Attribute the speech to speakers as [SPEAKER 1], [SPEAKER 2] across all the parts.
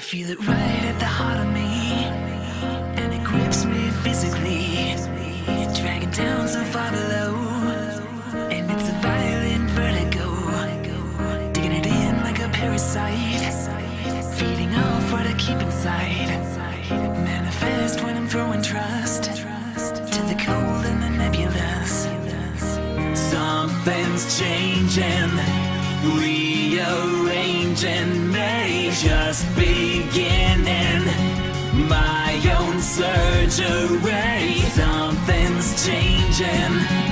[SPEAKER 1] feel it right at the heart of me, and it grips me physically, dragging down so far below. And it's a violent vertigo, digging it in like a parasite, feeding off what I keep inside. Manifest when I'm throwing trust to the cold and the nebulous. Something's changing, rearranging, may just beginning my own surgery. Something's changing,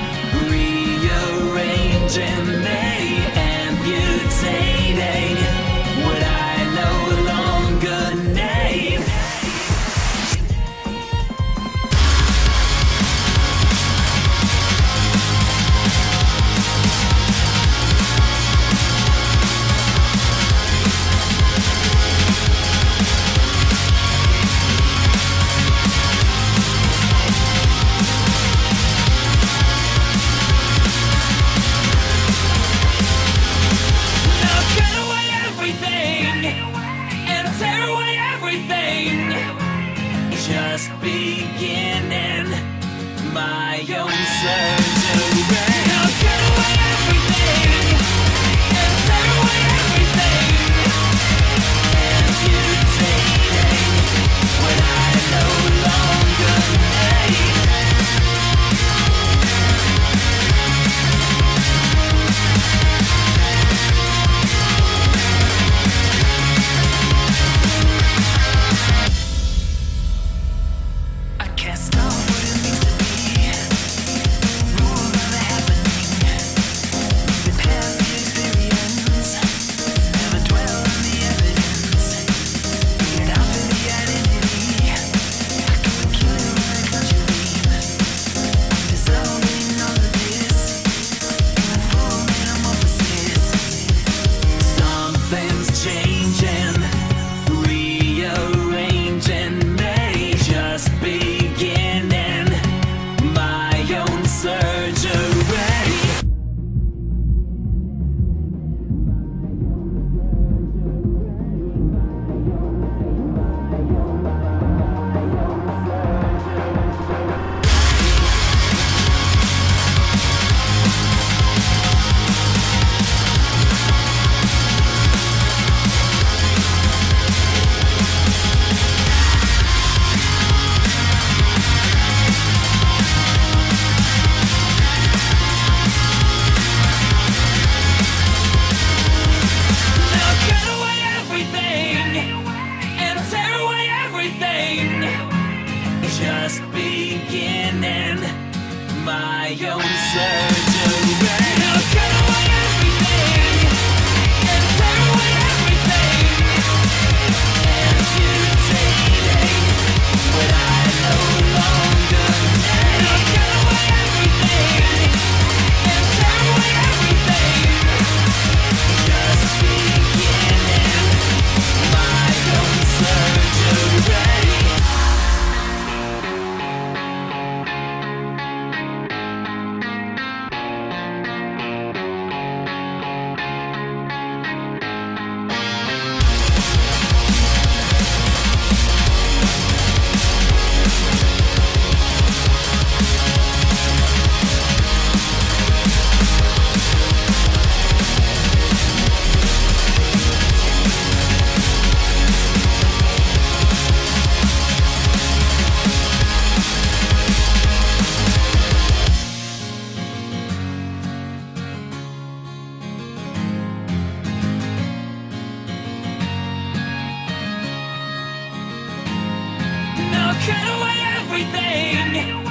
[SPEAKER 1] rearranging, me amputating what I no longer need. Just beginning my own surgery. I'll cut away everything and tear away everything, amputating what I no longer need. Just beginning my own surgery. I'll cut away everything and tear away everything, amputating what I no longer need. I'll cut away everything and tear away everything, just beginning my own surgery. Cut away everything.